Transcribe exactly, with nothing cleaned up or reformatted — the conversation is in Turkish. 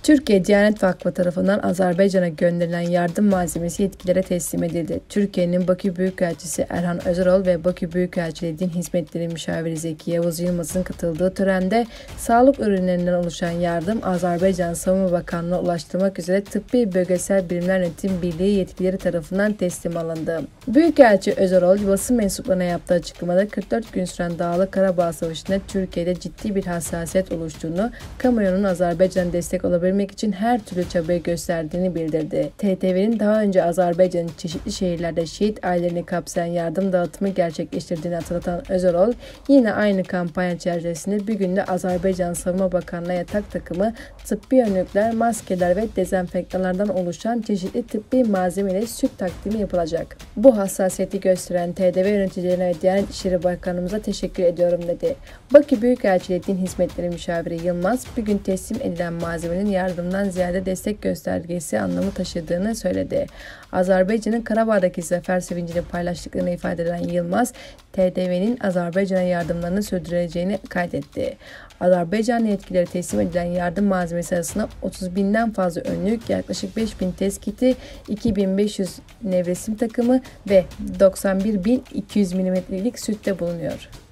Türkiye Diyanet Vakfı tarafından Azerbaycan'a gönderilen yardım malzemesi yetkililere teslim edildi. Türkiye'nin Bakü Büyükelçisi Erhan Özerol ve Bakü Büyükelçiliği Din Hizmetleri Müşaviri Zeki Yavuz Yılmaz'ın katıldığı törende sağlık ürünlerinden oluşan yardım Azerbaycan Savunma Bakanlığı'na ulaştırmak üzere Tıbbi Bölgesel Birimler Yönetim Birliği yetkilileri tarafından teslim alındı. Büyükelçi Özerol basın mensuplarına yaptığı açıklamada kırk dört gün süren Dağlı Karabağ Savaşı'nda Türkiye'de ciddi bir hassasiyet oluştuğunu, kamuoyunun Azerbaycan'a destek olabilmek için her türlü çabayı gösterdiğini bildirdi. T T V'nin daha önce Azerbaycan'ın çeşitli şehirlerde şehit ailelerini kapsayan yardım dağıtımı gerçekleştirdiğini hatırlatan Özerol, yine aynı kampanya çerçevesinde bir günde Azerbaycan Savunma Bakanlığı yatak takımı, tıbbi önlükler, maskeler ve dezenfektanlardan oluşan çeşitli tıbbi malzeme ile süt takdimi yapılacak. Bu hassasiyeti gösteren T D V yöneticilerine ve Diyanet İşleri Bakanlığımıza teşekkür ediyorum dedi. Bakü Büyükelçiliği Din Hizmetleri Müşaviri Yılmaz, bir gün teslim edilen malzemenin yardımdan ziyade destek göstergesi anlamı taşıdığını söyledi. Azerbaycan'ın Karabağ'daki zafer sevincini paylaştıklarını ifade eden Yılmaz, T D V'nin Azerbaycan'a yardımlarını sürdüreceğini kaydetti. Azerbaycan yetkilileri teslim edilen yardım malzemesi arasında otuz binden fazla önlük, yaklaşık beş bin test kiti, iki bin beş yüz nevresim takımı ve doksan bir bin iki yüz milimetrelik süt de bulunuyor.